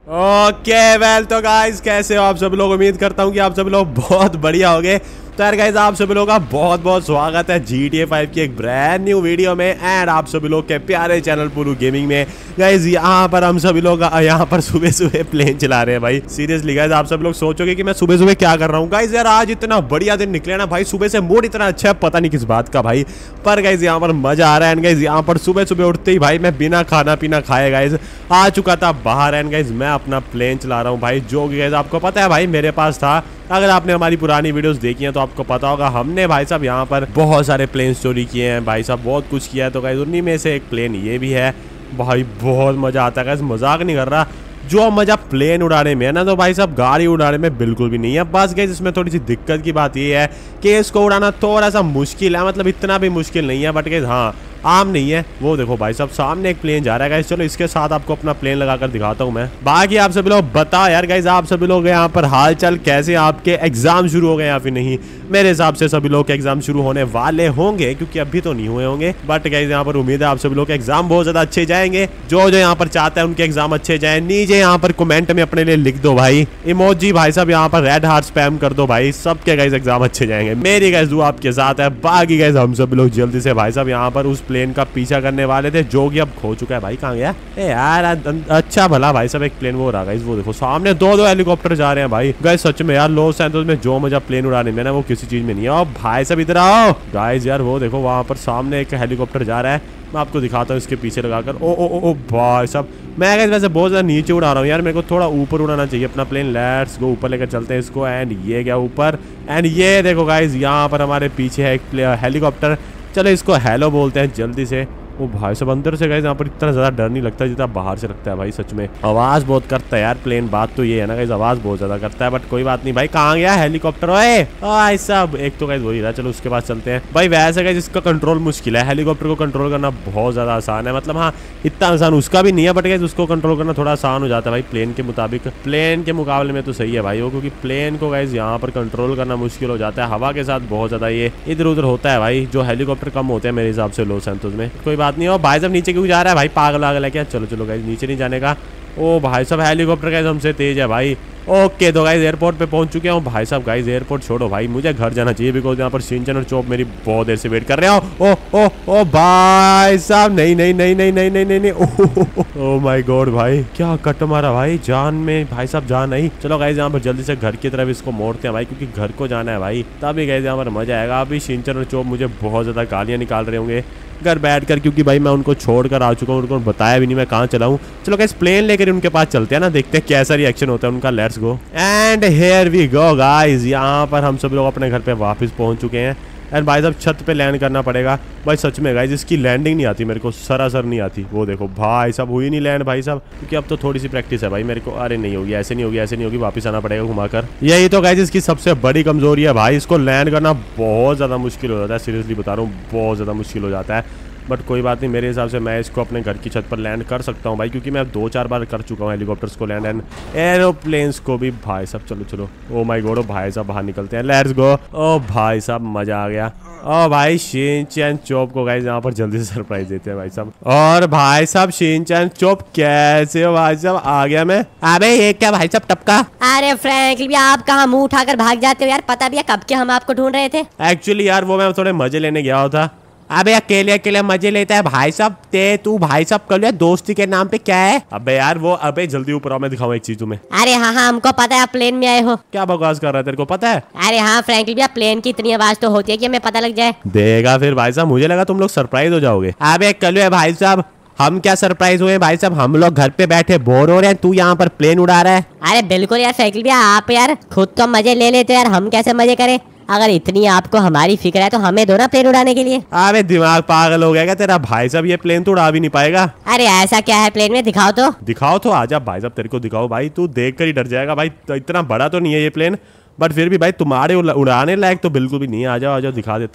Okay well तो guys कैसे हो आप सब लोग। उम्मीद करता हूँ कि आप सब लोग बहुत बढ़िया होंगे। तो यार गाइस आप सभी लोगों का बहुत बहुत स्वागत है GTA 5 की एक ब्रांड न्यू वीडियो में एंड आप सभी लोग के प्यारे चैनल पुरू गेमिंग में। गाइस यहाँ पर हम सभी लोग यहाँ पर सुबह सुबह प्लेन चला रहे हैं भाई। सीरियसली गाइस आप सब लोग सोचोगे कि मैं सुबह सुबह क्या कर रहा हूँ। गाइस यार आज इतना बढ़िया दिन निकले ना भाई, सुबह से मूड इतना अच्छा है पता नहीं किस बात का भाई। पर गाइस यहाँ पर मजा आ रहा है। गाइस यहाँ पर सुबह सुबह उठते ही भाई मैं बिना खाना पीना खाए गाइस आ चुका था बाहर। एंड गाइस मैं अपना प्लेन चला रहा हूँ भाई, जो कि गाइस आपको पता है भाई मेरे पास था। अगर आपने हमारी पुरानी वीडियोस देखी हैं तो आपको पता होगा हमने भाई साहब यहाँ पर बहुत सारे प्लेन चोरी किए हैं भाई साहब, बहुत कुछ किया है। तो गाइस उन्हीं में से एक प्लेन ये भी है भाई। बहुत मजा आता है गाइस, मजाक नहीं कर रहा। जो मजा प्लेन उड़ाने में है ना तो भाई साहब गाड़ी उड़ाने में बिल्कुल भी नहीं है। बस गाइस इसमें थोड़ी सी दिक्कत की बात ये है कि इसको उड़ाना थोड़ा सा मुश्किल है, मतलब इतना भी मुश्किल नहीं है बट गाइस हाँ आम नहीं है। वो देखो भाई साहब सामने एक प्लेन जा रहा है गाइस, चलो इसके साथ आपको अपना प्लेन लगाकर दिखाता हूँ मैं। बाकी आप सभी लोग बताओ यार गाइस आप सभी लोग यहाँ पर हाल चाल कैसे, आपके एग्जाम शुरू हो गए या फिर नहीं। मेरे हिसाब से सभी लोग के एग्जाम शुरू होने वाले होंगे क्योंकि अभी तो नहीं हुए होंगे, बट गाइस यहाँ पर उम्मीद है आप सभी लोग के एग्जाम बहुत ज्यादा अच्छे जाएंगे। जो जो यहाँ पर चाहता है उनके एग्जाम अच्छे जाए नीचे यहाँ पर कमेंट में अपने लिए लिख दो भाई इमोजी भाई साहब, यहाँ पर रेड हार्ट स्पैम कर दो भाई। सबके गाइस एग्जाम अच्छे जाएंगे, मेरी गाइस दुआ आपके साथ है। बाकी गाइस हम सभी लोग जल्दी से भाई साहब यहाँ पर उस प्लेन का पीछा करने वाले थे जो कि अब खो चुका है भाई। कहाँ गया यार अच्छा भला भाई साहब एक प्लेन वो रहा गाइस, वो देखो सामने दो दो हेलीकॉप्टर जा रहे हैं भाई। गाइस सच में यार लॉस एंजल्स में जो मजा प्लेन उड़ाने में ना वो किसी चीज में नहीं है। और भाई साहब इधर आओ गाइस, यार वो देखो वहां पर सामने एक हेलीकॉप्टर जा रहा है, मैं आपको दिखाता हूँ इसके पीछे लगाकर। ओ ओ ओ भाई साहब मैं गाइस वैसे बहुत ज्यादा नीचे उड़ा रहा हूँ यार, मेरे को थोड़ा ऊपर उड़ाना चाहिए अपना प्लेन। लेट्स गो ऊपर लेकर चलते हैं इसको। एंड ये गया ऊपर एंड ये देखो गाइस यहाँ पर हमारे पीछे है एक हेलीकॉप्टर। चलो इसको हेलो बोलते हैं जल्दी से। वो भाई सब अंदर से गाइस यहाँ पर इतना ज्यादा डर नहीं लगता जितना बाहर से लगता है भाई। सच में आवाज बहुत करता है यार प्लेन, बात तो ये है ना गाइस आवाज बहुत ज्यादा करता है, बट कोई बात नहीं भाई। कहाँ गया हेलीकॉप्टर? ओए भाई साहब एक तो गाइस वही रहा, चलो उसके पास चलते हैं भाई। वैसे गाइस इसका कंट्रोल मुश्किल है, हेलीकॉप्टर को कंट्रोल करना बहुत ज्यादा आसान है। मतलब हाँ इतना आसान उसका भी नहीं है बट गाइस उसको कंट्रोल करना थोड़ा आसान हो जाता है भाई प्लेन के मुताबिक। प्लेन के मुकाबले में तो सही है भाई वो, क्योंकि प्लेन को गाइस यहाँ पर कंट्रोल करना मुश्किल हो जाता है। हवा के साथ बहुत ज्यादा ये इधर उधर होता है भाई, जो हेलीकॉप्टर कम होते हैं मेरे हिसाब से लॉस एंजल्स में। कोई बात नहीं हो भाई साहब नीचे क्यों जा रहा है भाई, पागल आगल है क्या? चलो चलो गाइस नीचे नहीं जाने का। ओ भाई साहब हेलीकॉप्टर गाइस हमसे तेज है भाई। ओके तो गाइस एयरपोर्ट पे पहुंच चुके हैं भाई साहब। गाइस एयरपोर्ट छोड़ो भाई, मुझे घर जाना चाहिए बिकॉज यहाँ पर शिनचैन और चोप मेरी बहुत देर से वेट कर रहे हो। ओ ओ ओ भाई साहब नहीं नहीं नहीं नहीं नहीं नहीं नहीं नहीं ओ माय गॉड भाई क्या कट मारा भाई, जान में भाई साहब जान नहीं। चलो गाइस यहाँ पर जल्दी से घर की तरफ इसको मोड़ते हैं भाई, क्योंकि घर को जाना है भाई, तभी गाइस यहाँ पर मजा आएगा। अभी शिनचैन और चोप मुझे बहुत ज्यादा गालियां निकाल रहे होंगे घर बैठकर, क्योंकि भाई मैं उनको छोड़कर आ चुका हूँ, उनको बताया भी नहीं मैं कहाँ चला हूँ। चलो गाइस प्लेन लेकर उनके पास चलते हैं ना, देखते हैं कैसा रिएक्शन होता है उनका। Let's go and here we go guys, यहाँ पर हम सब लोग अपने घर पे वापस पहुँच चुके हैं। एंड भाई साहब छत पे लैंड करना पड़ेगा भाई। सच में गाइस इसकी लैंडिंग नहीं आती मेरे को, सरासर नहीं आती। वो देखो भाई साहब हुई नहीं लैंड भाई साहब, क्योंकि अब तो थोड़ी सी प्रैक्टिस है भाई मेरे को। अरे नहीं होगी, ऐसे नहीं होगी, ऐसे नहीं होगी, वापस आना पड़ेगा घुमाकर। यही तो गाइस इसकी सबसे बड़ी कमजोरी है भाई, इसको लैंड करना बहुत ज्यादा मुश्किल हो जाता है। सीरियसली बता रहा हूँ बहुत ज्यादा मुश्किल हो जाता है, बट कोई बात नहीं मेरे हिसाब से मैं इसको अपने घर की छत पर लैंड कर सकता हूँ भाई, क्योंकि मैं 2-4 बार कर चुका हूँ हेलीकॉप्टर्स को लैंड एंड एरोप्लेन्स को भी भाई साहब। चलो चलो ओ माय गॉड, ओ भाई साहब बाहर निकलते हैं। Let's go. ओ भाई साहब मजा आ गया। ओ भाई शिनचैन चोप को गाइस यहाँ पर जल्दी से सरप्राइज देते हैं भाई साहब। और भाई साहब शिनचैन चोप कैसे हो भाई साहब? आ गया मैं। अबे ये क्या भाई साहब टपका? अरे फ्रैंकली भी आप कहाँ मुंह उठाकर भाग जाते हो यार, पता भी है कब के हम आपको ढूंढ रहे थे। एक्चुअली यार वो मैं थोड़े मजे लेने गया होता। अबे अकेले अकेले मजे लेता है भाई साहब तू भाई साहब कर लिया दोस्ती के नाम पे क्या है? अबे यार वो अबे जल्दी ऊपर आओ मैं दिखाऊं एक चीज तुम्हें। अरे हाँ हाँ हमको पता है आप प्लेन में आए हो। क्या बकवास कर रहा है, तेरे को पता है? अरे हाँ फ्रैंकली भैया प्लेन की इतनी आवाज तो होती है कि हमें पता लग जाए। देगा फिर भाई साहब, मुझे लगा तुम लोग सरप्राइज हो जाओगे। अबे कल है भाई साहब, हम क्या सरप्राइज हुए भाई साहब, हम लोग घर पे बैठे बोर हो रहे हैं, तू यहाँ पर प्लेन उड़ा रहा है। अरे बिल्कुल यार फ्रैंकली भैया, आप यार खुद तो मजे ले लेते यार, हम कैसे मजे करें? अगर इतनी आपको हमारी फिक्र है तो हमें दो ना प्लेन उड़ाने के लिए। अबे दिमाग पागल हो गया क्या तेरा भाई साहब? ये प्लेन तो उड़ा भी नहीं पाएगा। अरे ऐसा क्या है प्लेन में, दिखाओ तो। दिखाओ तो, आजा भाई साहब तेरे को दिखाओ भाई, तू देख कर ही डर जाएगा भाई। तो इतना बड़ा तो नहीं है ये प्लेन, बट फिर भी भाई तुम्हारे उड़ाने लायक तो बिल्कुल भी नहीं है। आ जाओ दिखा देता हूँ।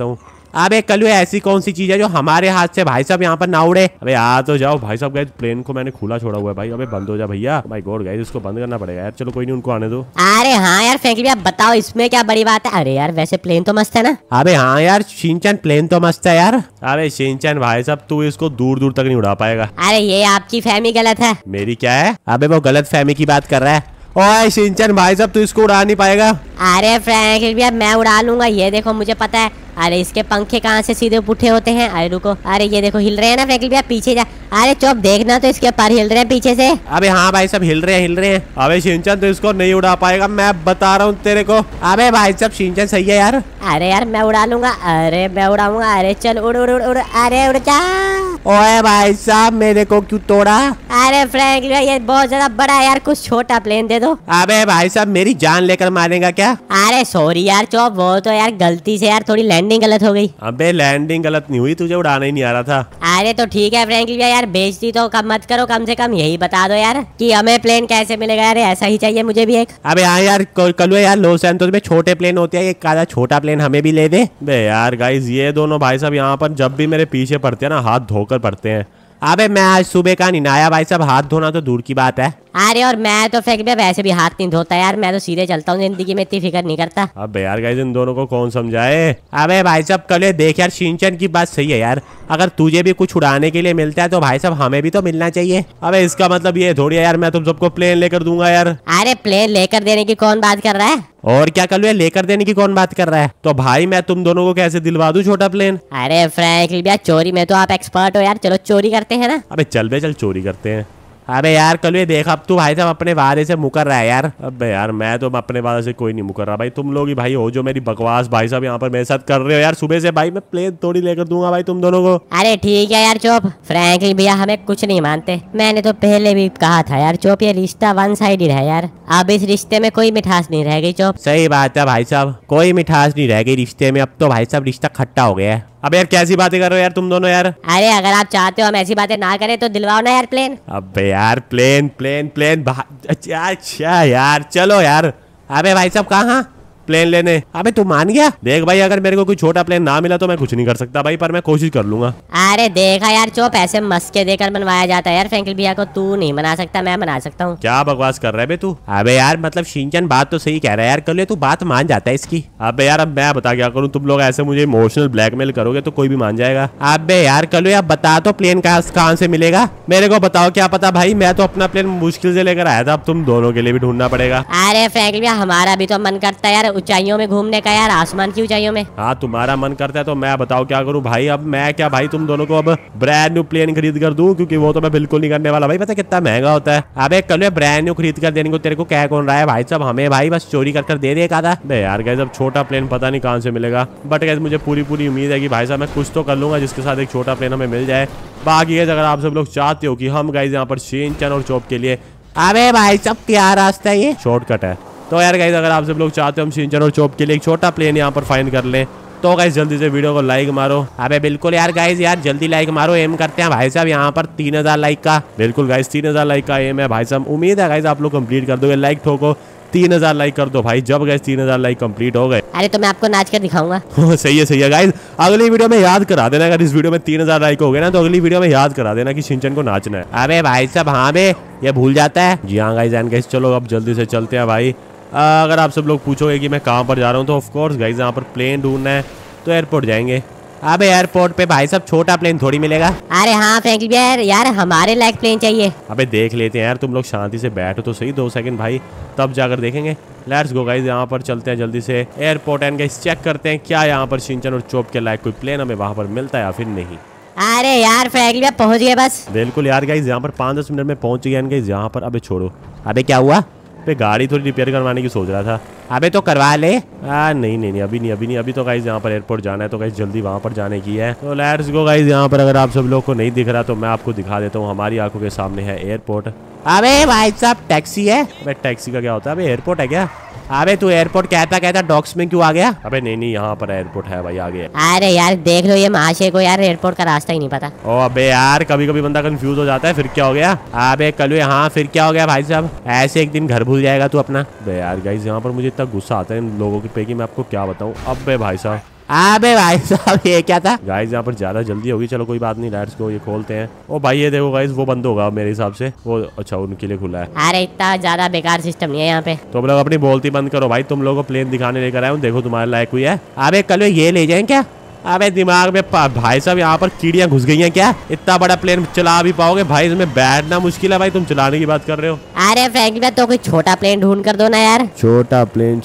अबे कलू ऐसी कौन सी चीज है जो हमारे हाथ से भाई साहब यहाँ पर ना उड़े? अबे आ तो जाओ भाई साहब। गाइस प्लेन को मैंने खुला छोड़ा हुआ है भाई। अबे बंद हो जा भैया। माय गॉड गाइस इसको बंद करना पड़ेगा यार। चलो कोई नहीं, उनको आने दो। अरे हाँ यार फ्रैंकलिन भैया बताओ इसमें क्या बड़ी बात है? अरे यार वैसे प्लेन तो मस्त है ना। अबे हाँ यार शिनचैन प्लेन तो मस्त है यार। अबे शिनचैन भाई साहब तू इसको दूर दूर तक नहीं उड़ा पाएगा। अरे ये आपकी फहमी गलत है। मेरी क्या है? अबे वो गलत फहमी की बात कर रहा है। ओए शिनचैन भाई साहब तू इसको उड़ा नहीं पाएगा। अरे फ्रैंकलिन भैया मैं उड़ा लूंगा, ये देखो मुझे पता है। अरे इसके पंखे कहाँ से सीधे पुठे होते हैं? अरे रुको, अरे ये देखो हिल रहे हैं ना फ्रैंकलिन भैया, पीछे जा। अरे चुप, देखना तो इसके पर हिल रहे हैं पीछे से। अबे हाँ भाई साहब हिल रहे हैं। अबे शिनचैन तो इसको नहीं उड़ा पाएगा, मैं बता रहा हूँ तेरे को। अबे भाई साहब शिनचैन सही है यार। अरे यार मैं उड़ा लूंगा। अरे मैं उड़ाऊंगा। अरे चल उड़ उड़ उड़ उड़। अरे उड़ जा। ओए भाई साहब मेरे को क्यों तोड़ा? अरे फ्रैंकलिन भैया ये बहुत ज्यादा बड़ा है यार, कुछ छोटा प्लेन दे दो। अबे भाई साहब मेरी जान लेकर मारेगा क्या? अरे सॉरी यार चौप, वो तो यार गलती से यार थोड़ी लैंडिंग गलत हो गई। अबे लैंडिंग गलत नहीं हुई, तुझे उड़ाना ही नहीं आ रहा था। अरे तो ठीक है फ्रैंकलिन भैया यार, बेइज्जती तो कम मत करो, कम से कम यही बता दो यार कि हमें प्लेन कैसे मिलेगा। यार ऐसा ही चाहिए मुझे भी एक। अबे हाँ यार कल यार लॉस सैंटोस में छोटे प्लेन होते हैं, एक आधा छोटा प्लेन हमें भी ले दे। बे यार गाइस ये दोनों भाई साहब यहाँ पर जब भी मेरे पीछे पड़ते हैं ना हाथ धोकर पड़ते हैं। अबे मैं आज सुबह का नहीं नहाया भाई साहब, हाथ धोना तो दूर की बात है। अरे और मैं तो फ्रैंकलिन भैया वैसे भी हाथ नहीं धोता यार, मैं तो सीधे चलता हूँ, जिंदगी में इतनी फिक्र नहीं करता। अबे यार गाइस इन दोनों को कौन समझाए? अबे भाई साहब कल देख यार शिनचैन की बात सही है यार, अगर तुझे भी कुछ उड़ाने के लिए मिलता है तो भाई साहब हमें भी तो मिलना चाहिए। अबे इसका मतलब ये थोड़ी है यार मैं तुम सबको प्लेन लेकर दूंगा यार। अरे प्लेन लेकर देने की कौन बात कर रहा है? और क्या कल लेकर देने की कौन बात कर रहा है? तो भाई मैं तुम दोनों को कैसे दिलवा दूं छोटा प्लेन? अरे फ्रैंकलिन भैया चोरी में तो आप एक्सपर्ट हो यार, चलो चोरी करते हैं ना। अबे चल बे चल चोरी करते हैं। अबे यार कल देख अब तू भाई साहब अपने वादे से मुकर रहा है यार। अबे यार मैं तो अपने वादे से कोई नहीं मुकर रहा भाई, तुम लोग ही भाई हो जो मेरी बकवास भाई साहब यहाँ पर मेरे साथ कर रहे हो यार सुबह से। भाई मैं प्लेन थोड़ी लेकर दूंगा भाई तुम दोनों को। अरे ठीक है यार चुप, फ्रैंकलिन भैया हमें कुछ नहीं मानते। मैंने तो पहले भी कहा था यार चुप, ये रिश्ता वन साइडेड है यार, अब इस रिश्ते में कोई मिठास नहीं रह गई चुप। सही बात है भाई साहब, कोई मिठास नहीं रह गई रिश्ते में, अब तो भाई साहब रिश्ता खट्टा हो गया है। अब यार कैसी बातें कर रहे हो यार तुम दोनों यार? अरे अगर आप चाहते हो हम ऐसी बातें ना करें तो दिलवाओ ना यार प्लेन। अबे यार प्लेन प्लेन प्लेन अच्छा यार चलो यार। अबे भाई साहब कहाँ प्लेन लेने? अबे तू मान गया? देख भाई अगर मेरे को कोई छोटा प्लेन ना मिला तो मैं कुछ नहीं कर सकता भाई, पर मैं कोशिश कर लूंगा। अरे देखा यार चुप, ऐसे मस्के देकर बनवाया जाता है यार फ्रैंकलिन भैया को, तू नहीं बना सकता मैं बना सकता हूँ। क्या बकवास कर रहा है बे तू? अबे यार मतलब शिनचैन बात तो सही कह रहा है यार, कल तू बात मान जाता है इसकी। अबे यार अब मैं बता क्या करूँ, तुम लोग ऐसे मुझे इमोशनल ब्लैकमेल करोगे तो कोई भी मान जाएगा। अबे यार कल अब बता तो प्लेन कहाँ से मिलेगा मेरे को बताओ, क्या पता भाई, मैं तो अपना प्लेन मुश्किल से लेकर आया था, अब तुम दोनों के लिए भी ढूंढना पड़ेगा। अरे फ्रैंकलिन भैया हमारा भी तो मन करता है यार ऊंचाइयों में घूमने का यार, आसमान की ऊंचाइयों में। हाँ तुम्हारा मन करता है तो मैं बताओ क्या करूँ भाई, अब मैं क्या भाई तुम दोनों को अब ब्रांड न्यू प्लेन खरीद कर दूं, क्योंकि वो तो मैं बिल्कुल नहीं करने वाला भाई, पता कितना महंगा होता है। अबे कल ब्रांड न्यू खरीद कर देने को तेरे को क्या कौन रहा है भाई साहब, हमें भाई बस चोरी कर दे दे का था। यार गाइस अब छोटा प्लेन पता नहीं कहाँ से मिलेगा, बट गाइस मुझे पूरी उम्मीद है कि भाई साहब मैं कुछ तो कर लूंगा जिसके साथ एक छोटा प्लेन हमें मिल जाए। बाकी गाइस अगर आप सब लोग चाहते हो कि हम गाइस यहाँ पर शिनचैन और चॉप के लिए, अबे भाई साहब क्या रास्ता है, ये शॉर्टकट है। तो यार गाइस अगर आप सब लोग चाहते हो हम शिनचैन और चॉप के लिए एक छोटा प्लेन यहाँ पर फाइंड कर लें तो गाइस जल्दी से वीडियो को लाइक मारो। अबे बिल्कुल यार गाइस यार जल्दी लाइक मारो, एम करते हैं भाई साहब यहाँ पर 3000 लाइक का। बिल्कुल गाइस 3000 लाइक का एम है भाई साहब, उम्मीद है गाइस आप लोग कंप्लीट कर दोगे। लाइक ठोको 3000 लाइक कर दो भाई, जब गाइस 3000 लाइक कंप्लीट हो गए। अरे तो मैं आपको नाच कर दिखाऊंगा। सही है गाइस, अगली वीडियो में याद करा देना, अगर इस वीडियो में 3000 लाइक हो गए ना तो अगली वीडियो में याद करा देना कि शिनचैन को नाचना है। अबे भाई साहब हाँ बे ये भूल जाता है। जी हाँ गाइस एंड गाइस चलो अब जल्दी से चलते हैं भाई। अगर आप सब लोग पूछोगे कि मैं कहाँ पर जा रहा हूँ तो ऑफकोर्स गाइस यहाँ पर प्लेन ढूंढना है तो एयरपोर्ट जाएंगे। अबे एयरपोर्ट पे भाई साहब छोटा प्लेन थोड़ी मिलेगा। अरे हाँ फ्रैंकलिन भैया यार हमारे लायक प्लेन चाहिए। अबे देख लेते हैं यार, तुम लोग शांति से बैठो तो सही 2 सेकंड भाई, तब जाकर देखेंगे। लेट्स गो गाइस यहाँ पर चलते हैं जल्दी से एयरपोर्ट एंड गाइस चेक करते हैं क्या यहाँ पर शिनचैन और चॉप के लायक कोई प्लेन हमें वहाँ पर मिलता है या फिर नहीं। अरे यार फ्रैंकलिन भैया पहुंच गए बस। बिल्कुल यार गाइस यहाँ पर 5-10 मिनट में पहुंच गए गाइस यहाँ पर। अबे छोड़ो, अबे क्या हुआ? पे गाड़ी थोड़ी रिपेयर करवाने की सोच रहा था। अबे तो करवा ले। नहीं अभी नहीं, अभी तो गाइस यहाँ पर एयरपोर्ट जाना है तो गाइस जल्दी वहाँ पर जाने की है। तो लेट्स गो गाइस यहाँ पर। अगर आप सब लोग को नहीं दिख रहा तो मैं आपको दिखा देता हूँ, हमारी आंखों के सामने है एयरपोर्ट। अबे भाई साहब टैक्सी है। अबे टैक्सी का क्या होता है? अबे एयरपोर्ट है क्या? अबे तू एयरपोर्ट कहता डॉक्स में क्यों आ गया? अबे नहीं यहाँ पर एयरपोर्ट है भाई, आगे। अरे यार देख लो ये महाशय को यार एयरपोर्ट का रास्ता ही नहीं पता। ओ अबे यार कभी बंदा कंफ्यूज हो जाता है, फिर क्या हो गया? अबे कल हाँ फिर क्या हो गया भाई साहब? ऐसे एक दिन घर भूल जाएगा तू अपना। अबे यार गाइस यहाँ पर मुझे इतना गुस्सा आता है इन लोगों के पे कि मैं आपको क्या बताऊँ। अबे भाई साहब अबे भाई साहब ये क्या था गाइस, यहाँ पर ज्यादा जल्दी होगी। चलो कोई बात नहीं, लेट्स गो, ये खोलते हैं। ओ भाई ये देखो गाइस, वो बंद होगा मेरे हिसाब से वो। अच्छा उनके लिए खुला है। अरे इतना ज्यादा बेकार सिस्टम नहीं है यहाँ पे। तुम लोग अपनी बोलती बंद करो भाई, तुम लोगों को प्लेन दिखाने लेकर आया हूँ, देखो तुम्हारे लायक हुई है। अबे कल ये ले जाए क्या? अबे दिमाग में भाई साहब यहाँ पर कीड़ियां घुस गई हैं क्या? इतना बड़ा प्लेन चला भी पाओगे भाई? इसमें बैठना मुश्किल है भाई, तुम चलाने की बात कर रहे हो। अरे फ्रैंकलिन भैया तो कोई छोटा प्लेन ढूंढ कर दो ना यार। छोटा प्लेन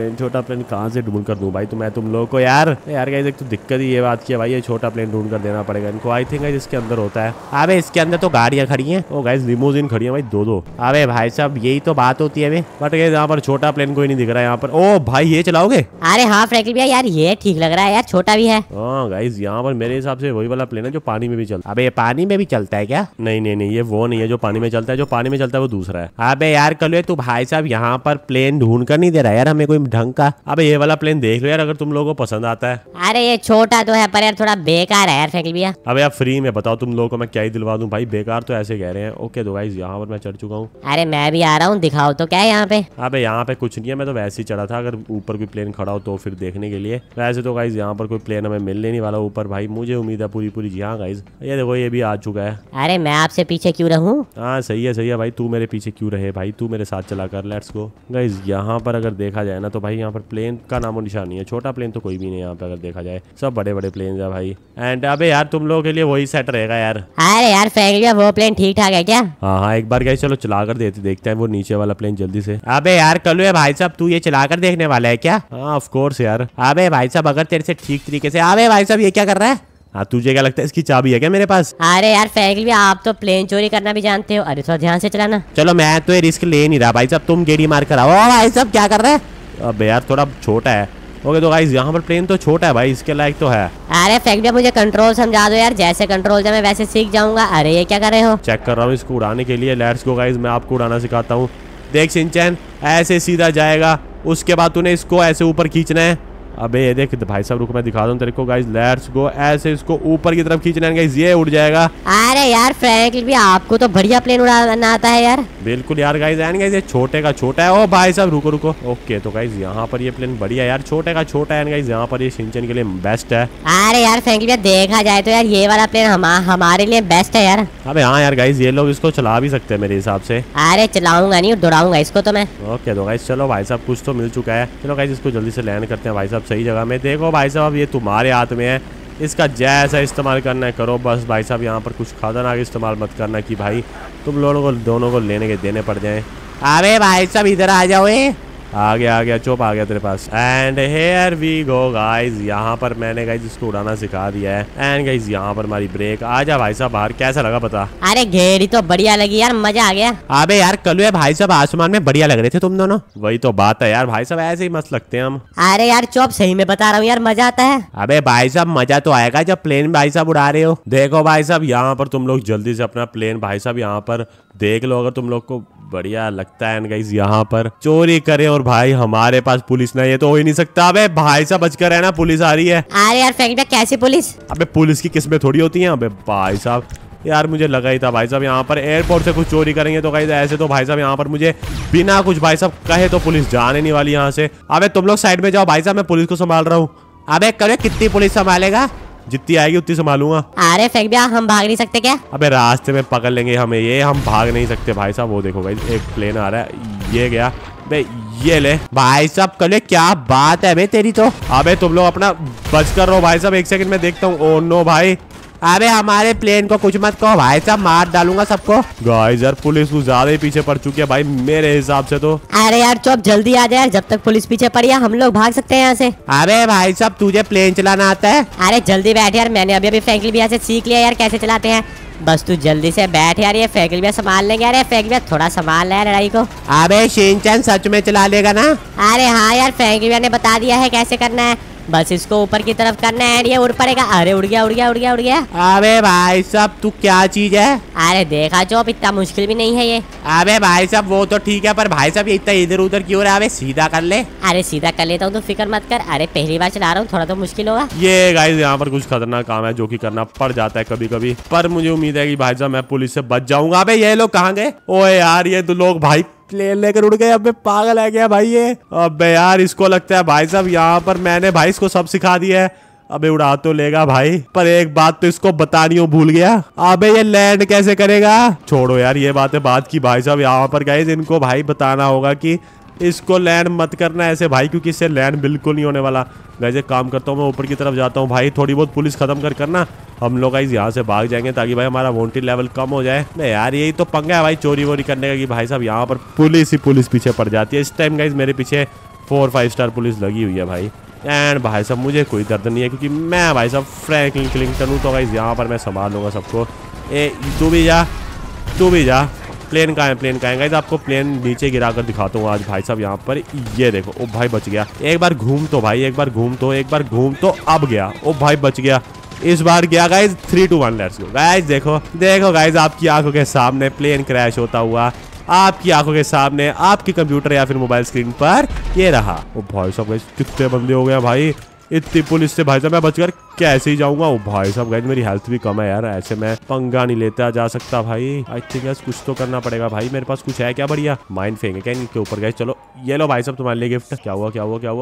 कहाँ से ढूंढ कर दूं भाई मैं तुम लोगों को? यार गाइस एक तो दिक्कत ही ये बात की है भाई, ये छोटा प्लेन ढूंढ कर देना पड़ेगा इनको। आई थिंक इसके अंदर होता है। अबे इसके अंदर तो गाड़ियां खड़ी हैं। ओ गाइस लिमोजिन खड़ी है भाई, दो। अबे भाई साहब यही तो बात होती है। बट यहाँ पर छोटा प्लेन कोई नहीं दिख रहा है यहाँ पर। ओ भाई ये चलाओगे? अरे हाँ फ्रैंकलिन भैया यार ये ठीक लग रहा है यार, छोटा भी है। हाँ गाइस यहाँ पर मेरे हिसाब से वही वाला प्लेन है जो पानी में भी चलता है। अबे ये पानी में भी चलता है क्या? नहीं ये वो नहीं है जो पानी में चलता है। जो पानी में चलता है वो दूसरा है। अबे यार कल तू भाई साहब यहाँ पर प्लेन ढूंढ कर नहीं दे रहा यार हमें कोई ढंग का। अबे ये वाला प्लेन देख लो यार अगर तुम लोगों को पसंद आता है। अरे ये छोटा तो है पर यार थोड़ा बेकार है यार फ्रैंकलिन भैया। अबे यार फ्री में बताओ तुम लोगों को मैं क्या ही दिलवा दूं भाई, बेकार तो ऐसे कह रहे हैं। ओके तो गाइस यहाँ पर मैं चढ़ चुका हूँ। अरे मैं भी आ रहा हूँ, दिखाओ तो क्या है यहाँ पे। अबे यहाँ पे कुछ नहीं है, मैं तो वैसे ही चढ़ा था। अगर ऊपर कोई प्लेन खड़ा हो तो फिर देखने के लिए। वैसे तो गाइस यहाँ पर कोई प्लेन हमें मिलने नहीं वाला ऊपर भाई, मुझे उम्मीद है पूरी। जी हाँ गाइस ये देखो ये भी आ चुका है। अरे मैं आपसे पीछे क्यों रहूं? हाँ सही है भाई, तू मेरे पीछे क्यों रहे भाई, तू मेरे साथ चला कर। Let's go guys. यहाँ पर अगर देखा जाए ना तो भाई यहाँ पर प्लेन का नामो निशान नहीं है। छोटा प्लेन तो कोई भी नहीं है यहाँ पे अगर देखा जाए, सब बड़े बड़े प्लेन है भाई। एंड अबे यार तुम लोगों के लिए वही सेट रहेगा यार। अरे यार फ्रैंकलिन भैया वो प्लेन ठीक ठाक है क्या? हाँ एक बार गाइस चलो चला कर देखते हैं वो नीचे वाला प्लेन जल्दी से। अबे यार कल है भाई साहब, तू ये चला कर देखने वाला है क्या? हाँ ऑफ कोर्स यार। अबे भाई साहब अगर तेरे से ठीक तरीके से। अबे भाई साहब ये क्या कर रहा है? हाँ तुझे क्या लगता है इसकी चाबी है क्या मेरे पास? अरे यार फ्रैंकलिन भैया आप तो प्लेन चोरी करना भी जानते हो। अरे थोड़ा ध्यान से चलाना। चलो मैं तो ये रिस्क ले नहीं रहा भाई साहब, तुम गेड़ी मार कर आओ। भाई साहब क्या कर रहे हैं? अबे यार थोड़ा छोटा है। ओके तो गाइस यहाँ पर प्लेन तो छोटा है भाई, इसके लायक तो है। अरे फ्रैंकलिन भैया मुझे कंट्रोल समझा दो यार, जैसे कंट्रोल मैं वैसे सीख जाऊंगा। अरे ये क्या कर रहे हो? चेक कर रहा हूँ इसको उड़ाने के लिए। लेट्स गो गाइस, मैं आपको उड़ाना सिखाता हूँ। देख शिनचैन ऐसे सीधा जाएगा, उसके बाद तूने इसको ऐसे ऊपर खींचना है। अबे ये देख भाई साहब रुक मैं दिखा दूं तेरे को गाइस। लेट्स गो ऐसे इसको ऊपर की तरफ खींचना है गाइस, ये उड़ जाएगा। अरे यार फ्रैंकलिन भैया आपको तो बढ़िया प्लेन उड़ाना आता है यार। बिल्कुल यार गाइस, एंड गाइस ये छोटे का छोटा है। ओ भाई साहब रुको। ओके तो गाइस यहाँ पर ये प्लेन बढ़िया यार, छोटे का छोटा है गाइस, यहाँ पर ये शिनचैन के लिए बेस्ट है। अरे यार फ्रैंकलिन भैया देखा जाए तो यार ये वाला प्लेन हमारे लिए बेस्ट है यार। अबे हाँ यार गाइस ये लोग इसको चला भी सकते हैं मेरे हिसाब से। अरे चलाऊंगा नहीं, दौड़ाऊंगा इसको तो मैं। ओके तो गाइस चलो भाई साहब कुछ तो मिल चुका है। चलो गाइस इसको जल्दी से लैंड करते हैं भाई साहब सही जगह में। देखो भाई साहब ये तुम्हारे हाथ में है, इसका जैसा इस्तेमाल करना है करो बस भाई साहब। यहाँ पर कुछ खतरनाक इस्तेमाल मत करना कि भाई तुम लोगों को दोनों को लेने के देने पड़ जाए। अरे भाई साहब इधर आ जाओ। आ गया चुप आ गया तेरे पास। And here we go guys, यहाँ पर मैंने गाइज इसको उड़ाना सिखा दिया है। एंड गाइज यहाँ पर हमारी ब्रेक। आजा भाई साहब बाहर, कैसा लगा बता? अरे घेरी तो बढ़िया लगी यार, मजा आ गया। अबे यार कल भाई साहब आसमान में बढ़िया लग रहे थे तुम दोनों। वही तो बात है यार भाई साहब, ऐसे ही मस्त लगते हैं हम। अरे यार चुप, सही में बता रहा हूँ यार मजा आता है। अबे भाई साहब मजा तो आएगा जब प्लेन भाई साहब उड़ा रहे हो। देखो भाई साहब यहाँ पर तुम लोग जल्दी से अपना प्लेन भाई साहब यहाँ पर देख लो अगर तुम लोग को बढ़िया लगता है। गाइस यहाँ पर चोरी करें और भाई हमारे पास पुलिस ना, ये तो हो ही नहीं सकता। अबे भाई साहब बचकर है ना, पुलिस आ रही है। अरे यार फ्रैंकलिन भैया कैसी पुलिस? अबे पुलिस की किस्में थोड़ी होती है। अबे भाई साहब यार मुझे लगा ही था भाई साहब यहाँ पर एयरपोर्ट से कुछ चोरी करेंगे तो गाइस ऐसे तो भाई साहब यहाँ पर मुझे बिना कुछ भाई साहब कहे तो पुलिस जाने नहीं वाली यहाँ से। अबे तुम लोग साइड में जाओ भाई साहब, मैं पुलिस को संभाल रहा हूँ। अबे करे कितनी पुलिस संभालेगा? जितनी आएगी उतनी संभालूंगा। अरे फ्रैंकलिन भैया हम भाग नहीं सकते क्या? अबे रास्ते में पकड़ लेंगे हमें, ये हम भाग नहीं सकते भाई साहब। वो देखो गाइस एक प्लेन आ रहा है, ये गया बे, ये ले भाई साहब। कल क्या बात है बे तेरी तो। अबे तुम लोग अपना बच कर रहो भाई साहब, एक सेकंड में देखता हूँ। ओ नो भाई, अबे हमारे प्लेन को कुछ मत कहो भाई साहब, मार डालूंगा सबको। गाइस यार पुलिस कुछ ज्यादा ही पीछे पड़ चुकी है भाई मेरे हिसाब से तो। अरे यार चुप, जल्दी आ जाए, जब तक पुलिस पीछे पड़ी है हम लोग भाग सकते हैं यहाँ से। अबे भाई साहब तुझे प्लेन चलाना आता है? अरे जल्दी बैठ यार, मैंने अभी फ्रैंकलिन भैया से सीख लिया यार कैसे चलाते हैं। बस तू जल्दी से बैठ यार, ये फ्रैंकलिन भैया संभाल लेंगे। अरे फ्रैंकलिन भैया थोड़ा संभाल ले लड़ाई को। अबे शिनचैन सच में चला लेगा ना? अरे हाँ यार फ्रैंकलिन भैया ने बता दिया है कैसे करना है, बस इसको ऊपर की तरफ करना है, ये उड़ पड़ेगा। अरे उड़ गया उड़ गया उड़ गया उड़ गया। अबे भाई साहब तू क्या चीज है? अरे देखा चौप, इतना मुश्किल भी नहीं है ये। अबे भाई साहब वो तो ठीक है, पर भाई साहब इतना इधर उधर क्यों रहा है? अबे सीधा कर ले। अरे सीधा कर लेता हूँ तो फिक्र मत कर। अरे पहली बार चला रहा हूँ, थोड़ा तो मुश्किल होगा। ये गाइस यहाँ पर कुछ खतरनाक काम है जो कि करना पड़ जाता है कभी कभी, पर मुझे उम्मीद है कि भाई साहब मैं पुलिस से बच जाऊंगा। अबे ये लोग कहाँ गए? ओए यार ये दो लोग भाई प्लेन लेकर उड़ गए। अबे पागल है क्या भाई ये? अबे यार इसको लगता है भाई साहब यहाँ पर मैंने भाई इसको सब सिखा दिया है। अबे उड़ा तो लेगा भाई, पर एक बात तो इसको बतानी हो भूल गया। अबे ये लैंड कैसे करेगा? छोड़ो यार ये बात है बात की भाई साहब। यहाँ पर गाइस इनको भाई बताना होगा कि इसको लैंड मत करना ऐसे भाई, क्योंकि इससे लैंड बिल्कुल नहीं होने वाला। गाइस एक काम करता हूँ मैं ऊपर की तरफ जाता हूँ भाई, थोड़ी बहुत पुलिस खत्म कर करना हम लोग गाइस यहाँ से भाग जाएंगे ताकि भाई हमारा वांटेड लेवल कम हो जाए। नहीं यार यही तो पंगा है भाई चोरी वोरी करने का कि भाई साहब यहाँ पर पुलिस ही पुलिस पीछे पड़ जाती है। इस टाइम गाइस मेरे पीछे 4-5 स्टार पुलिस लगी हुई है भाई। एंड भाई साहब मुझे कोई दर्द नहीं है क्योंकि मैं भाई साहब फ्रैंकलिन क्लिंटन हूँ, तो गाइस यहाँ पर मैं संभाल लूँगा सबको। ए तू भी जा। प्लेन कहाँ है? प्लेन कहाँ है गाइस? आपको प्लेन नीचे गिरा कर दिखाता हूँ आज भाई साहब यहाँ पर। ये देखो ओ भाई बच गया। एक बार घूम तो भाई, एक बार घूम तो अब गया। ओ भाई बच गया, इस बार गया गाइस। 3, 2, 1 let's go. गाइस देखो गाइस आपकी आंखों के सामने प्लेन क्रैश होता हुआ, आपकी आंखों के सामने आपके कंप्यूटर या फिर मोबाइल स्क्रीन पर ये रहा। ओ भाई साहब गाइस कितने बंदे हो गए भाई, इतनी पुलिस से भाई साहब मैं बचकर कैसे ही जाऊंगा। ओ भाई साहब गाइस मेरी हेल्थ भी कम है यार, ऐसे मैं पंगा नहीं लेता जा सकता भाई। आई थिंक गाइस कुछ तो करना पड़ेगा भाई। मेरे पास कुछ है क्या बढ़िया? माइन फेंके क्या इनके ऊपर गाइस? चलो ये लो भाई साहब तुम्हारे लिए गिफ्ट। क्या हुआ?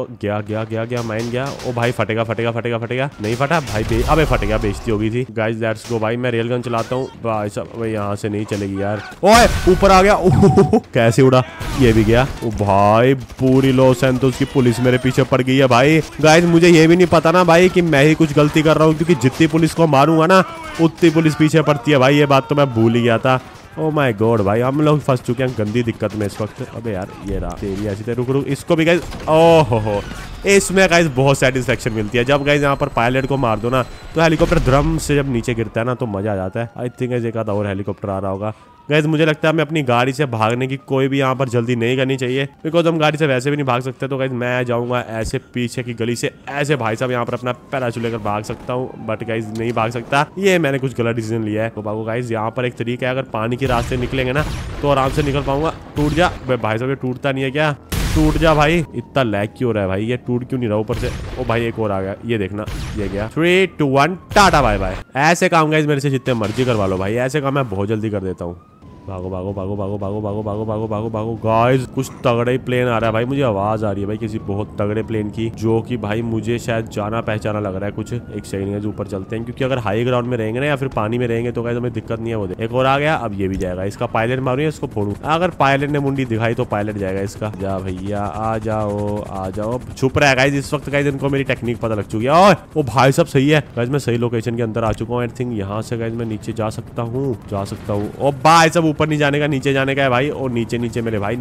गया माइन गया। ओ भाई फटेगा नहीं फटा भाई। अबे फट गया, बेइज्जती हो गई थी। गाइस लेट्स गो भाई, मैं रेल गन चलाता हूँ भाई साहब। यहाँ से नहीं चलेगी यार। ओए ऊपर आ गया। कैसे उड़ा? ये भी गया। ओ भाई पूरी लॉस एंजल्स की पुलिस मेरे पीछे पड़ गई है भाई। गाइस मुझे ये भी नहीं पता ना भाई कि मैं ही कुछ गलती कर रहा हूँ, क्योंकि जितनी पुलिस को मारूंगा ना उतनी पुलिस पीछे पड़ती है भाई। ये बात तो मैं भूल ही गया था। ओ माय गॉड भाई हम लोग फंस चुके हैं गंदी दिक्कत में इस वक्त। अबे यार ये रहा तेरी ऐसी रुक इसको भी गाइस। ओहो हो इसमें गाइस बहुत सेटिस्फेक्शन मिलती है जब गाइस यहाँ पर पायलट को मार दो ना, तो हेलीकॉप्टर ड्रम से जब नीचे गिरता है ना तो मजा आ जाता है। आई थिंक एक आधा और हेलीकॉप्टर आ रहा होगा। गाइस मुझे लगता है हमें अपनी गाड़ी से भागने की कोई भी यहाँ पर जल्दी नहीं करनी चाहिए, बिकॉज हम गाड़ी से वैसे भी नहीं भाग सकते। तो गाइस मैं जाऊंगा ऐसे पीछे की गली से ऐसे भाई साहब यहाँ पर अपना पैराशूट लेकर भाग सकता हूँ, बट गाइस नहीं भाग सकता। ये मैंने कुछ गलत डिसीजन लिया है। तो भागो गाइस, यहाँ पर एक तरीका है, अगर पानी के रास्ते निकलेंगे ना तो आराम से निकल पाऊंगा। टूट जा भाई साहब, ये टूटता नहीं है क्या? टूट जा भाई। इतना लैग क्यों हो रहा है भाई? ये टूट क्यों नहीं रहा ऊपर से? ओ भाई एक और आ गया, ये देखना ये गया। 3, 2, 1 टाटा बाय बाय। ऐसे काम गाइस मेरे से जितने मर्जी करवा लो भाई, ऐसे काम मैं बहुत जल्दी कर देता हूँ। भागो भागो भागो भागो भागो भागो भागो भागो भागो भागो गाइस, कुछ तगड़ा ही प्लेन आ रहा है भाई। मुझे आवाज आ रही है भाई किसी बहुत तगड़े प्लेन की, जो कि भाई मुझे शायद जाना पहचाना लग रहा है कुछ। एक सेकंड है, ऊपर चलते हैं, क्योंकि अगर हाई ग्राउंड में रहेंगे ना या फिर पानी में रहेंगे तो गाइस हमें दिक्कत नहीं है। वो एक और आ गया, अब ये भी जाएगा। इसका पायलट मारूंगा, इसको फोड़ू। अगर पायलट ने मुंडी दिखाई तो पायलट जाएगा इसका। जा भैया आ जाओ। छुप रहा है गाइस इस वक्त। गाइस इनको मेरी टेक्निक पता लग चुकी है। ओ भाई सब सही है गाइस, मैं सही लोकेशन के अंदर आ चुका हूँ। आई थिंक यहाँ से गाइस मैं नीचे जा सकता हूँ। ओ भाई सब ऊपर नहीं जाने का, नीचे जाने का है भाई। और नीचे मेरे भाई,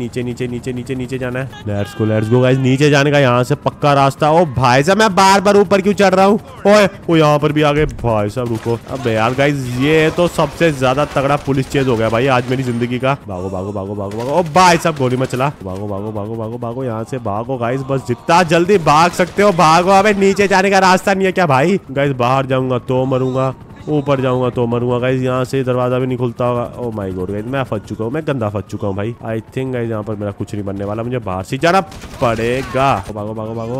नीचे जाना है। लेट्स गो गाइस, नीचे जाने का यहाँ से पक्का रास्ता। ओ भाई साहब मैं बार ऊपर क्यों चढ़ रहा हूँ? ओए वो यहाँ पर भी आ गए भाई साहब। रुको अब यार गाइस, ये तो सबसे ज्यादा तगड़ा पुलिस चेज हो गया भाई आज मेरी जिंदगी का। भागो भागो भागो भागो भागो। ओ भाई साहब गोली मत चला। भागो भागो भागो भागो भागो, यहाँ से भागो गाइस, बस जितना जल्दी भाग सकते हो भागो। अबे नीचे जाने का रास्ता नहीं है क्या भाई? गाइस बाहर जाऊंगा तो मरूंगा, ऊपर जाऊंगा तो मरूंगा गाइस। यहाँ से दरवाजा भी नहीं खुलता होगा। ओ माय गॉड गाइस, मैं फंस चुका हूँ, मैं गंदा फंस चुका हूँ भाई। आई थिंक गाइस यहाँ पर मेरा कुछ नहीं बनने वाला, मुझे बाहर से जाना पड़ेगा। भागो भागो भागो,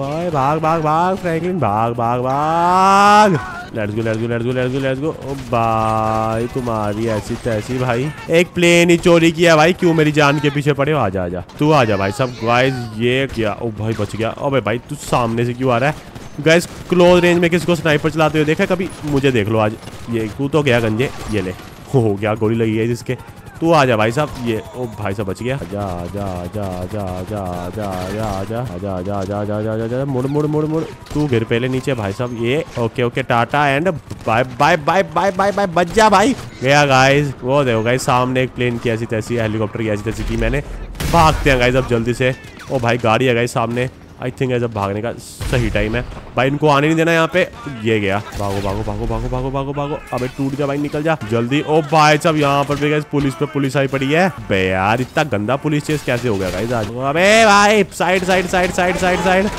भाग फ्रैंकलिन, भाग। Let's go. ओ भाई तुम्हारी ऐसी तैसी भाई, एक प्लेन ही चोरी किया भाई। क्यों मेरी जान के पीछे पड़े हो? आजा तू आजा भाई सब। गाइस ये क्या? ओ भाई बच गया। अबे भाई तू सामने से क्यों आ रहा है? गाइस क्लोज रेंज में किसको स्नाइपर चलाते हुए देखा कभी? मुझे देख लो आज। ये तू तो गया गंजे, ये ले हो गया, गोली लगी है जिसके। तू आजा भाई साहब। ये ओ भाई साहब बच गया। आजा मुड़। तू गिर पहले नीचे भाई साहब। ये ओके टाटा एंड बाय। बच जा भाई। गया गाइस। वो देखो गाइस सामने एक प्लेन की ऐसी तैसी, हेलीकॉप्टर की ऐसी तैसी की मैंने। भागते हैं गाइस अब जल्दी से। ओ भाई गाड़ी है गाइस सामने। आई थिंक जब भागने का सही टाइम है भाई, इनको आने नहीं देना यहाँ पे। ये गया। भागो। अबे टूट जा भाई, निकल जा जल्दी। ओ भाई साहब यहाँ पर भी गाइस पुलिस आई पड़ी है बे यार। इतना गंदा पुलिस चेस कैसे हो गया गाइस आज? अबे भाई साइड।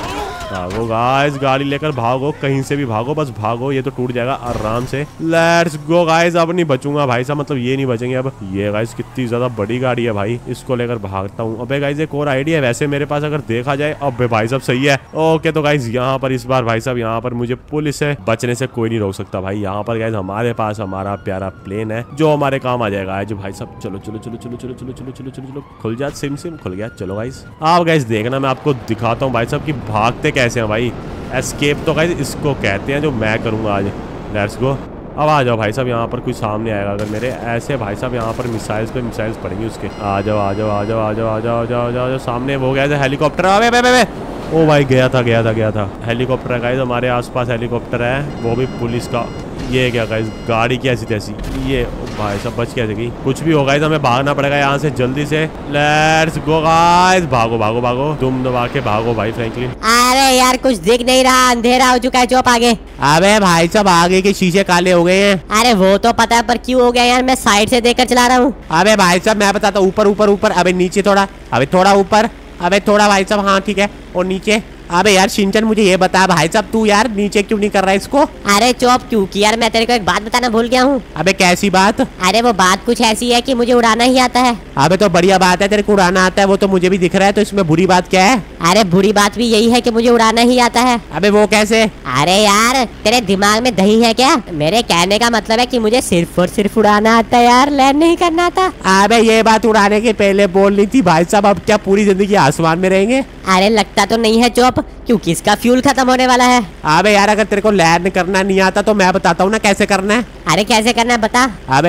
भागो गाइस, गाड़ी लेकर भागो, कहीं से भी भागो, बस भागो। ये तो टूट जाएगा आराम से। लेट्स गो गाइस, अब नहीं बचूंगा भाई साहब, मतलब ये नहीं बचेंगे अब। ये गाइस कितनी ज्यादा बड़ी गाड़ी है भाई, इसको लेकर भागता हूँ। अबे गाइस एक और आइडिया है वैसे मेरे पास, अगर देखा जाए। अबे भाई साहब सही है। ओके तो गाइस यहाँ पर इस बार भाई साहब, यहाँ पर मुझे पुलिस से बचने से कोई नहीं रोक सकता भाई। यहाँ पर गाइस हमारे पास हमारा प्यारा प्लेन है जो हमारे काम आ जाएगा जो भाई साहब। चलो चलो चलो चलो चलो चलो चलो चलो चलो चलो, खुल जा, सिम सिम खुल गया। चलो गाइस आप गाइस देखना, मैं आपको दिखाता हूँ भाई साहब कि भागते कैसे हैं भाई। एस्केप तो गाइस इसको कहते हैं जो मैं करूंगा आज। Let's go. अब आ जाओ भाई साहब, यहाँ पर कोई सामने आएगा अगर मेरे, ऐसे भाई साहब यहाँ पर मिसाइल्स पे मिसाइल्स पड़ेंगे उसके। आ जाओ आ जाओ आ जाओ आ जाओ आ जाओ आ जाओ आ जाओ। सामने वो गया था हेलीकॉप्टर। अबे बे बे, ओ भाई गया था हेलीकॉप्टर है गाइस, हमारे आसपास हेलीकॉप्टर है, वो भी पुलिस का। ये क्या गाइस, गाड़ी की ऐसी तैसी। ये भाई साहब बच कैसे गई। कुछ भी होगा हमें भागना पड़ेगा यहाँ से जल्दी से। लेट्स गो गाइस, भागो भागो भागो, तुम दबा के भागो भाई फ्रैंकलिन। अरे यार कुछ दिख नहीं रहा, अंधेरा हो चुका है चौप आगे। अबे भाई साहब आगे के शीशे काले हो गए हैं। अरे वो तो पता है, पर क्यों हो गया यार, मैं साइड से देखकर चला रहा हूँ। अबे भाई साहब मैं बताता हूँ, ऊपर ऊपर ऊपर, अबे नीचे थोड़ा, अबे थोड़ा ऊपर, अबे थोड़ा भाई साहब, हाँ ठीक है, और नीचे। अबे यार शिनचैन मुझे ये बता भाई साहब, तू यार नीचे क्यों नहीं कर रहा है इसको। अरे चौप क्योंकि यार मैं तेरे को एक बात बताना भूल गया हूँ। अबे कैसी बात। अरे वो बात कुछ ऐसी है कि मुझे उड़ाना ही आता है। अबे तो बढ़िया बात है, तेरे को उड़ाना आता है, वो तो मुझे भी दिख रहा है, तो इसमें बुरी बात क्या है। अरे बुरी बात भी यही है कि मुझे उड़ाना ही आता है। अबे वो कैसे। अरे यार तेरे दिमाग में दही है क्या। मेरे कहने का मतलब है कि मुझे सिर्फ और सिर्फ उड़ाना आता है यार, लैंड नहीं करना आता। अबे ये बात उड़ाने के पहले बोलनी थी भाई साहब, अब क्या पूरी जिंदगी आसमान में रहेंगे। अरे लगता तो नहीं है चौप, क्योंकि इसका फ्यूल खत्म होने वाला है। अबे यार अगर तेरे को लैंड करना नहीं आता तो मैं बताता हूँ ना कैसे करना है। अरे कैसे करना है बता। अबे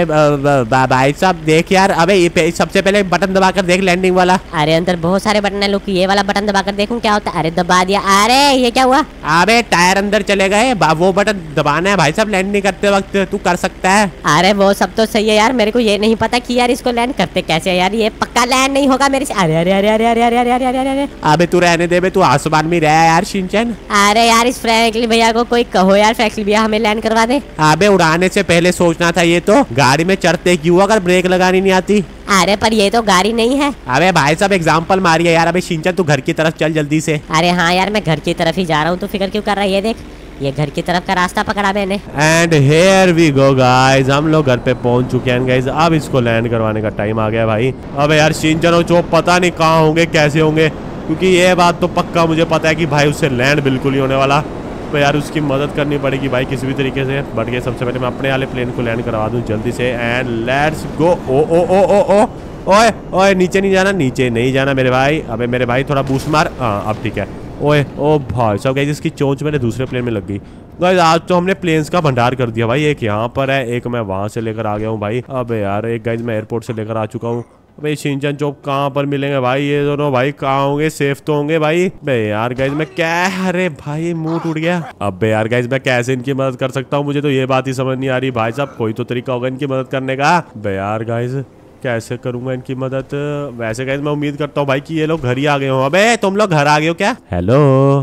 भाई साहब देख यार, अबे ये सबसे पहले बटन दबाकर देख लैंडिंग वाला। अरे अंदर बहुत सारे बटन है, लोग ये वाला बटन दबाकर देखूं क्या होता है। अरे दबा दिया। अरे ये क्या हुआ। अबे टायर अंदर चले गए, वो बटन दबाना है भाई साहब लैंडिंग करते वक्त, तू कर सकता है। अरे वो सब तो सही है यार, मेरे को ये नहीं पता कि यार इसको लैंड करते कैसे है यार, ये पक्का लैंड नहीं होगा मेरे से। अरे अरे अरे अरे अरे अरे अरे अरे अरे। अबे तू रहने दे, तू आसमान में रहा यार शिनचैन। अरे यार इस फ्रैंकलिन भैया को कोई कहो यार, फ्रैंकलिन भैया हमें लैंड करवा दे। अबे उड़ाने से पहले सोचना था ये तो, गाड़ी में चढ़ते क्यों अगर ब्रेक लगानी नहीं आती। अरे पर ये तो गाड़ी नहीं है। अबे भाई साहब एग्जाम्पल मारिए यार। अबे शिनचैन तू घर की तरफ चल जल्दी से। अरे हाँ यार मैं घर की तरफ ही जा रहा हूँ, तो फिक्र क्यों कर रहा है। ये देख, ये घर की तरफ का रास्ता पकड़ा मैंने। And here we go guys, हम लोग घर पे पहुंच चुके हैं गाइस। अब इसको लैंड करवाने का टाइम आ गया भाई। अबे यार शिनचैन और चोप पता नहीं कहाँ होंगे, कैसे होंगे, क्योंकि ये बात तो पक्का मुझे पता है कि भाई उससे लैंड बिल्कुल नहीं होने वाला। तो यार उसकी मदद करनी पड़ेगी भाई किसी भी तरीके से। बट ये सबसे पहले मैं अपने वाले प्लेन को लैंड करवा दूं जल्दी से। And let's go. ओ ओ ओ ओ ओ ओए ओए, नीचे नहीं जाना, नीचे नहीं जाना मेरे भाई। अबे मेरे भाई थोड़ा बूस्ट मार। हाँ अब ठीक है। ओए ओ भाई साहब गाइस, इसकी चोंच मेरे दूसरे प्लेन में लग गई गाइस। आज तो हमने प्लेन्स का भंडार कर दिया भाई। एक यहाँ पर है, एक मैं वहां से लेकर आ गया हूँ भाई। अबे यार एक गाइस मैं एयरपोर्ट से लेकर आ चुका हूँ। भाई शिनचैन चोप कहाँ पर मिलेंगे भाई ये दोनों, भाई कहाँ होंगे, सेफ तो होंगे भाई। बे यार गाइस मैं क्या, अरे भाई मुंह टूट गया। अबे यार गाइस मैं कैसे इनकी मदद कर सकता हूँ, मुझे तो ये बात ही समझ नहीं आ रही भाई साहब। कोई तो तरीका होगा इनकी मदद करने का। बे यार गाइस कैसे करूंगा इनकी मदद। वैसे गाइस मैं उम्मीद करता हूँ भाई कि ये लोग घर ही आ गए हो। अबे तुम लोग घर आ गए हो क्या। हेलो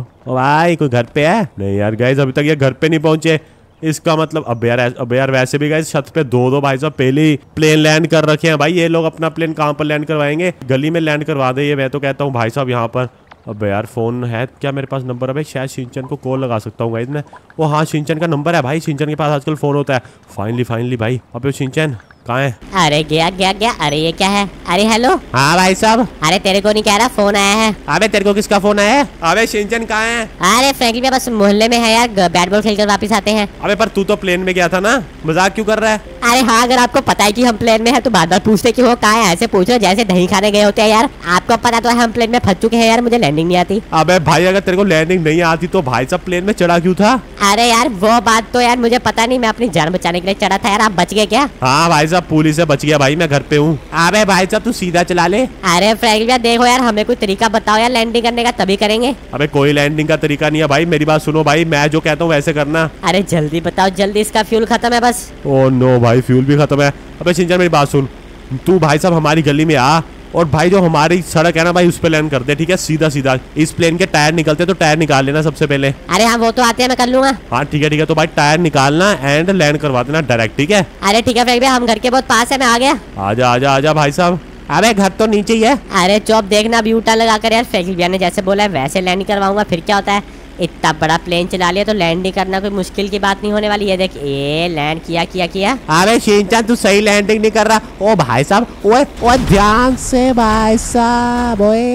भाई कोई घर पे है। नहीं यार गाइस अभी तक ये घर पे नहीं पहुंचे, इसका मतलब अबे यार वैसे भी गाइस छत पे दो भाई साहब पहले ही प्लेन लैंड कर रखे हैं भाई। ये लोग अपना प्लेन कहाँ पर लैंड करवाएंगे, गली में लैंड करवा दे ये, मैं तो कहता हूँ भाई साहब यहाँ पर। अबे यार फोन है क्या मेरे पास नंबर। अबे शायद शिनचैन को कॉल लगा सकता हूँ गाइस मैं। वो हाँ शिनचैन का नंबर है भाई, शिनचैन के पास आजकल फोन होता है। फाइनली भाई। अबे शिनचैन कहाँ है। अरे गया। अरे ये क्या है। अरे हेलो। हाँ भाई साहब। अरे तेरे को नहीं कह रहा, फोन आया है। अबे तेरे को किसका फोन आया है। अबे शिनचैन कहाँ है। अरे फ्रैंकलिन बस मोहल्ले में है यार, बैट बॉल खेलकर वापस आते हैं। अबे पर तू तो प्लेन में गया था ना, मजाक क्यों कर रहा है। अरे हाँ अगर आपको पता है कि हम प्लेन में है तो बार-बार पूछते कि वो कहाँ है, ऐसे पूछ रहे जैसे दही खाने गए होते हैं यार। आपको पता तो है हम प्लेन में फंस चुके हैं यार, मुझे लैंडिंग नहीं आती। अबे भाई अगर तेरे को लैंडिंग नहीं आती तो भाई साहब प्लेन में चढ़ा क्यों था। अरे यार वो बात तो यार मुझे पता नहीं, मैं अपनी जान बचाने के लिए चढ़ा था यार। आप बच गए क्या। हाँ भाई साहब पुलिस से बच गया भाई, मैं घर पे हूँ। अबे भाई साहब तू सीधा चला ले। अरे फ्रैंकलिन देखो यार, हमें कोई तरीका बताओ यार लैंडिंग करने का, तभी करेंगे। अबे कोई लैंडिंग का तरीका नहीं है भाई, मेरी बात सुनो भाई, मैं जो कहता हूँ वैसे करना। अरे जल्दी बताओ जल्दी, इसका फ्यूल खत्म है बस। ओह नो भाई फ्यूल भी खत्म है। अबे शिनचैन मेरी बात सुन, तू भाई साहब हमारी गली में आ और भाई जो हमारी सड़क है ना भाई उस पे लैंड कर दे, ठीक है सीधा। इस प्लेन के टायर निकलते तो टायर निकाल लेना सबसे पहले। अरे हाँ वो तो आते हैं, मैं कर लूंगा। हाँ ठीक है तो भाई टायर निकालना एंड लैंड करवा देना डायरेक्ट, ठीक है। अरे ठीक है फ्रैंकलिन, हम घर के बहुत पास है, मैं आ गया। आजा भाई साहब। अबे घर तो नीचे ही है। अरे चौप देखना, अब यू टर्न लगा कर यार फ्रैंकलिन ने जैसे बोला है वैसे लैंड करवाऊंगा, फिर क्या होता है। इतना बड़ा प्लेन चला लिया तो लैंडिंग करना कोई मुश्किल की बात नहीं होने वाली है। देख ये लैंड किया किया किया। अबे शिनचैन तू सही लैंडिंग नहीं कर रहा। ओ भाई साहब, ओए ओए ध्यान से भाई साहब, ओए।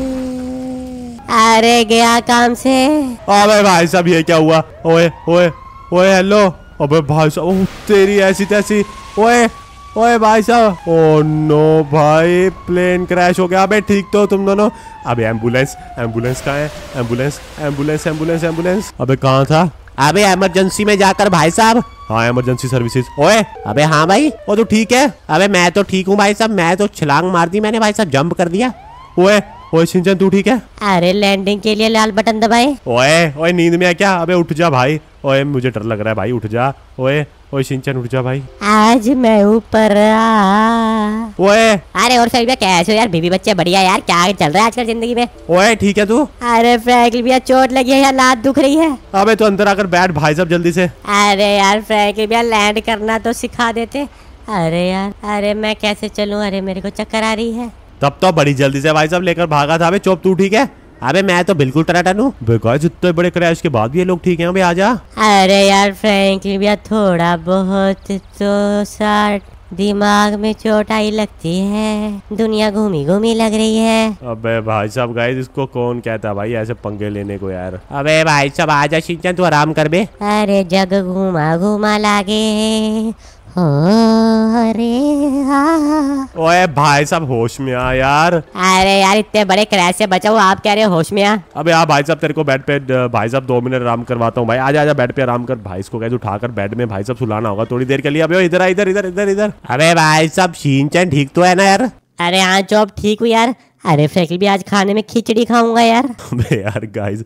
अरे गया काम से। अबे भाई साहब ये क्या हुआ? ओए ओए ओए हेलो। अबे भाई साहब, ओह तेरी ऐसी तैसी। ओए ओए भाई साहब, ओ नो भाई प्लेन क्रैश हो गया। अबे ठीक तो तुम दोनों? अबे एम्बुलेंस, एम्बुलेंस कहाँ है? Ambulance ambulance ambulance ambulance. अबे कहाँ था? अबे इमरजेंसी में जाकर भाई साहब। हाँ इमरजेंसी सर्विसेज। ओए अबे हाँ भाई, वो तो ठीक है। अबे मैं तो ठीक हूँ भाई साहब, मैं तो छलांग मार दी मैंने भाई साहब, जंप कर दिया। ओए ओए शिनचैन तू ठीक है? अरे लैंडिंग के लिए लाल बटन दबाए। ओए ओए नींद में है क्या? अबे उठ जा भाई। ओए मुझे डर लग रहा है भाई, उठ जा। ओए ओए शिनचैन उठ जा भाई। आज मैं ऊपर आ। ओए अरे और फ्रैंकल भैया कैसे हो यार? बीबी बच्चे बढ़िया यार, क्या चल रहा है आजकल जिंदगी में? ओए ठीक है तू? अरे फ्रैंकल भैया चोट लगी है यार, लात दुख रही है। अबे तू अंदर आकर बैठ भाई साहब जल्दी से। अरे यार फ्रैंकल भैया लैंड करना तो सिखा देते। अरे यार, अरे मैं कैसे चलूं? अरे मेरे को चक्कर आ रही है। तब तो बड़ी जल्दी से भाई साहब लेकर भागा था। अबे चुप, तू ठीक है? अबे मैं तो बिल्कुल टनाटन हूँ। गाइस इतने बड़े क्रैश के बाद भी ये लोग ठीक हैं। अबे आजा। अरे यार फ्रैंकल भैया थोड़ा बहुत तो साट दिमाग में चोट आई लगती है, दुनिया घूमी घूमी लग रही है। अबे भाई साहब गाइस इसको कौन कहता है भाई ऐसे पंगे लेने को यार? अबे भाई साहब आजा शिनचैन, तू आराम कर बे। अरे जग घूमा घूमा लागे हो। अरे ओए भाई साहब होश में आ यार। अरे यार इतने बड़े क्रैश से बचा हूँ, आप कह रहे हो होश में आ? अबे आ भाई साहब तेरे को बेड पे भाई साहब 2 मिनट आराम करवाता हूँ भाई। आजा आजा बेड पे आराम कर। भाई इसको कैसे उठाकर बेड में भाई साहब सुलाना होगा थोड़ी देर के लिए। अबे इधर इधर इधर इधर इधर। अबे भाई साहब शिनचैन ठीक तो है ना यार? अरे हाँ चौप ठीक हूँ यार। अरे फ्रैंकल भी आज खाने में खिचड़ी खाऊंगा यार। अबे यार गाइस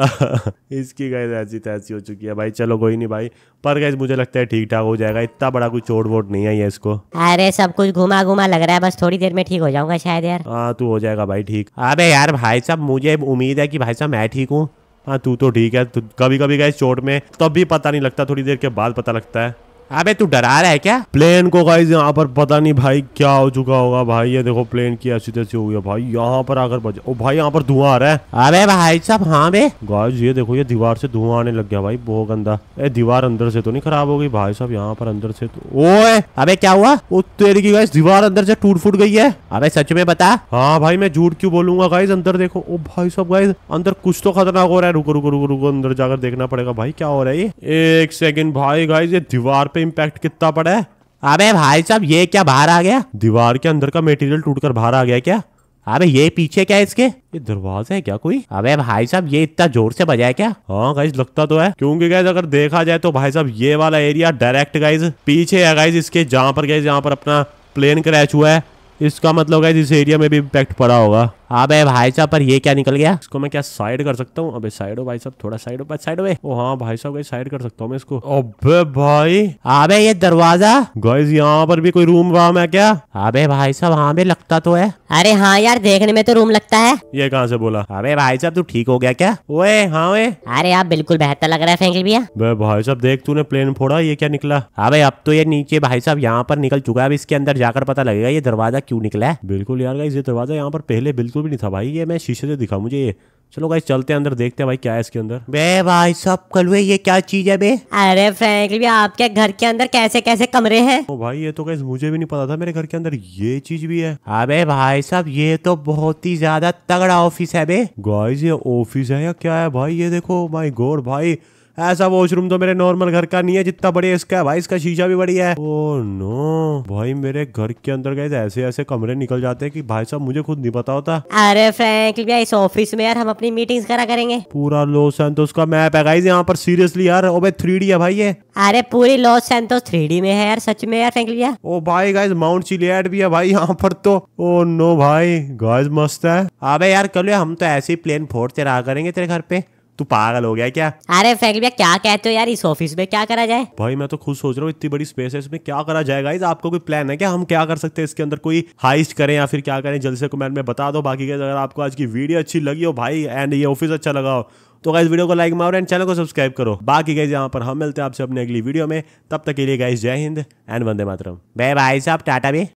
इसकी गाइस ऐसी तैसी हो चुकी है भाई। चलो कोई नहीं भाई, पर गाइस मुझे लगता है ठीक ठाक हो जाएगा। इतना बड़ा कोई चोट वोट नहीं है ये इसको। अरे सब कुछ घुमा घुमा लग रहा है, बस थोड़ी देर में ठीक हो जाऊंगा शायद यार। हाँ तू हो जाएगा भाई ठीक। अबे यार भाई साहब मुझे उम्मीद है कि भाई साहब मैं ठीक हूँ। हाँ तू तो ठीक है। कभी कभी गाइस चोट में तब भी पता नहीं लगता, थोड़ी देर के बाद पता लगता है। अबे तू डरा रहा है क्या? प्लेन को गाइस यहाँ पर पता नहीं भाई क्या हो चुका होगा भाई। ये देखो प्लेन की ऐसी तैसी हो गई है भाई। यहाँ पर आकर बजा। ओ भाई यहाँ पर धुआं आ रहा है। अबे भाई साहब हाँ बे गाइस ये देखो ये दीवार से धुआं आने लग गया भाई, बहुत गंदा। ए दीवार अंदर से तो नहीं खराब हो गई भाई साहब? यहाँ पर अंदर से तो। ओए अबे क्या हुआ? वो तेरी की गाइस दीवार अंदर से टूट फूट गई है। अबे सच में बता। हाँ भाई मैं झूठ क्यों बोलूंगा गाइस, अंदर देखो। ओ भाई साहब गाइस अंदर कुछ तो खतरनाक हो रहा है। रुको रुको रुको रुको, अंदर जाकर देखना पड़ेगा भाई क्या हो रहा है ये। एक सेकंड भाई गाइस ये दीवार पे इम्पैक्ट कितना है। अबे भाई साहब ये क्या बाहर आ गया? दीवार के अंदर का मटेरियल टूटकर बाहर आ गया क्या? अबे ये पीछे क्या है इसके? ये दरवाजा है क्या कोई? अबे भाई साहब ये इतना जोर से बजा है क्या? हाँ गाइस लगता तो है, क्योंकि गाइस अगर देखा जाए तो भाई साहब ये वाला एरिया डायरेक्ट गाइस पीछे है गाइस इसके, जहाँ पर गाइस यहाँ पर अपना प्लेन क्रैश हुआ है। इसका मतलब गाइस इस एरिया में भी इम्पैक्ट पड़ा होगा। अबे भाई साहब पर ये क्या निकल गया? इसको मैं क्या साइड कर सकता हूँ? अबे साइड हो भाई साहब, थोड़ा साइड हो, साइड हो। ओ हाँ भाई साहब गाइस साइड कर सकता हूँ मैं इसको। अबे भाई अबे ये दरवाजा गाइस यहाँ पर भी कोई रूम वाम है क्या? अबे भाई साहब हाँ बे लगता तो है। अरे हाँ यार देखने में तो रूम लगता है। ये कहाँ से बोला? अबे भाई साहब तू ठीक हो गया क्या? ओए हाँ ओए। अरे आप बिल्कुल बेहतर लग रहा है फ्रैंकल भैया। बे भाई साहब देख तूने प्लेन फोड़ा, ये क्या निकला? अबे अब तो ये नीचे भाई साहब यहाँ पर निकल चुका है। अब इसके अंदर जाकर पता लगेगा ये दरवाजा क्यों निकला है। बिल्कुल यार गाइस ये दरवाजा यहाँ पर पहले बिल्कुल भी नहीं था भाई। ये मैं शीशे से दिखा मुझे ये। चलो गाइस चलते हैं अंदर, देखते हैं भाई क्या है इसके अंदर। बे भाई साहब कलवे ये क्या चीज है बे? अरे फ्रैंकल भैया आपके घर के अंदर कैसे कैसे कमरे हैं? ओ भाई ये तो गाइस मुझे भी नहीं पता था मेरे घर के अंदर ये चीज भी है। अबे भाई साहब ये तो बहुत ही ज्यादा तगड़ा ऑफिस है बे। गाइस ये ऑफिस है या क्या है भाई? ये देखो माय गॉड भाई ऐसा वॉशरूम तो मेरे नॉर्मल घर का नहीं है जितना बड़े इसका है भाई। इसका शीशा भी बड़ी है। ओह नो भाई मेरे घर के अंदर गाइस ऐसे ऐसे कमरे निकल जाते हैं कि भाई साहब मुझे खुद नहीं पता होता। अरे फ्रैंकल भैया इस ऑफिस में यार हम अपनी मीटिंग्स करा करेंगे। पूरा लॉस सैंटोस का मैप है गाइस यहाँ पर, सीरियसली यार। ओबे 3D है भाई ये। अरे पूरी लॉस सैंटोस 3D में है यार, सच में यार फ्रैंकल भैया। ओ भाई गाइस माउंट चिलियड भी है भाई यहाँ पर तो। ओ नो भाई गाइस मस्त है। अबे यार कल हम तो ऐसे ही प्लेन फोड़ते रहा करेंगे तेरे घर पे। तू पागल हो गया क्या? अरे फ्रैंकल भैया क्या कहते हो यार, इस ऑफिस में क्या करा जाए? भाई मैं तो खुद सोच रहा हूँ इतनी बड़ी स्पेस है इसमें क्या करा जाएगा। गाइस आपको कोई प्लान है क्या? हम क्या कर सकते हैं इसके अंदर? कोई हाइस्ट करें या फिर क्या करें? जल्दी से कमेंट में बता दो। बाकी गाइस अगर आपको आज की वीडियो अच्छी लगी हो भाई एंड ये ऑफिस अच्छा लगा हो तो गाइस वीडियो को लाइक मारो एंड चैनल को सब्सक्राइब करो। बाकी गाइस यहाँ पर हम मिलते हैं आपसे अपने अगली वीडियो में। तब तक के लिए गाइस जय हिंद एंड वंदे मातरम। बाय भाई साहब टाटा बे।